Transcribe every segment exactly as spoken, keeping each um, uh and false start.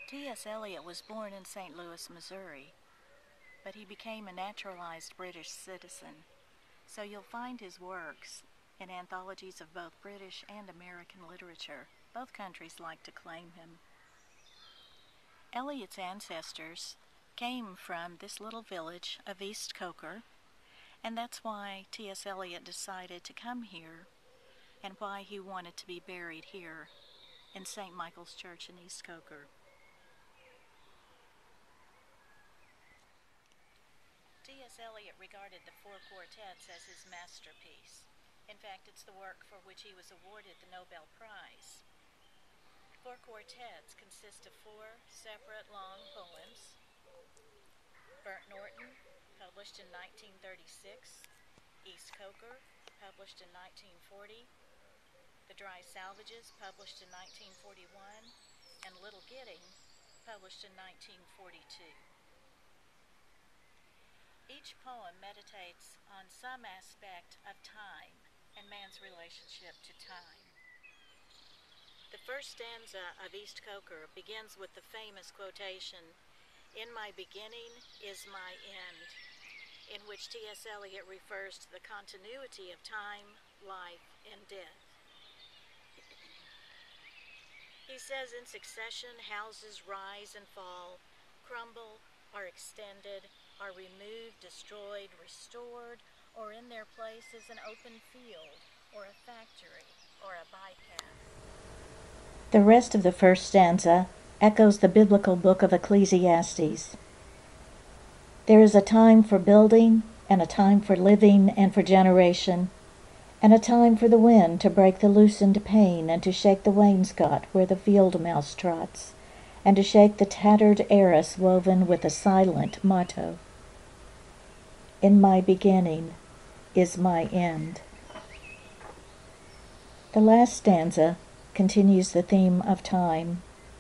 T S. Eliot was born in Saint Louis, Missouri, but he became a naturalized British citizen, so you'll find his works in anthologies of both British and American literature. Both countries like to claim him. Eliot's ancestors came from this little village of East Coker, and that's why T S. Eliot decided to come here and why he wanted to be buried here in Saint Michael's Church in East Coker. T S. Eliot regarded the four quartets as his masterpiece. In fact, it's the work for which he was awarded the Nobel Prize. Four quartets consist of four separate long poems. Burnt Norton, published in nineteen thirty-six. East Coker, published in nineteen forty. The Dry Salvages, published in nineteen forty-one. And Little Gidding, published in nineteen forty-two. Each poem meditates on some aspect of time and man's relationship to time. The first stanza of East Coker begins with the famous quotation, "In my beginning is my end," in which T S. Eliot refers to the continuity of time, life, and death. He says in succession, houses rise and fall, crumble, are extended, are removed, destroyed, restored, or in their place is an open field, or a factory, or a bypath. The rest of the first stanza echoes the biblical book of Ecclesiastes. There is a time for building, and a time for living and for generation, and a time for the wind to break the loosened pane and to shake the wainscot where the field mouse trots, and to shake the tattered arras woven with a silent motto. In my beginning is my end. The last stanza continues the theme of time.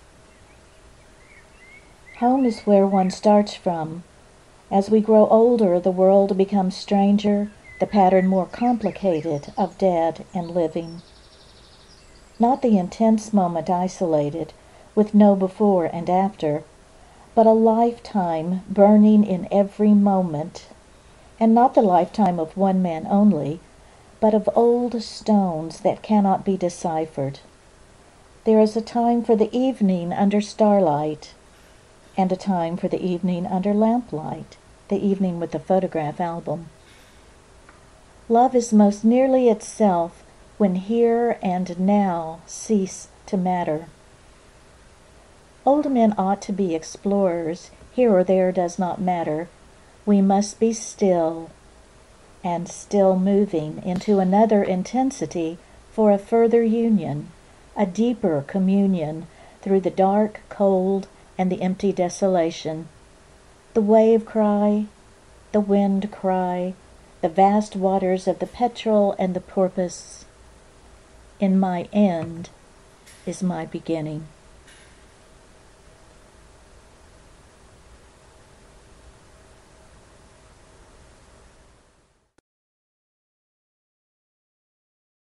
Home is where one starts from. As we grow older, the world becomes stranger, the pattern more complicated of dead and living. Not the intense moment isolated, with no before and after, but a lifetime burning in every moment, and not the lifetime of one man only, but of old stones that cannot be deciphered. There is a time for the evening under starlight, and a time for the evening under lamplight, the evening with the photograph album. Love is most nearly itself when here and now cease to matter. Old men ought to be explorers, here or there does not matter. We must be still, and still moving into another intensity for a further union, a deeper communion through the dark, cold, and the empty desolation. The wave cry, the wind cry, the vast waters of the petrel and the porpoise. In my end is my beginning.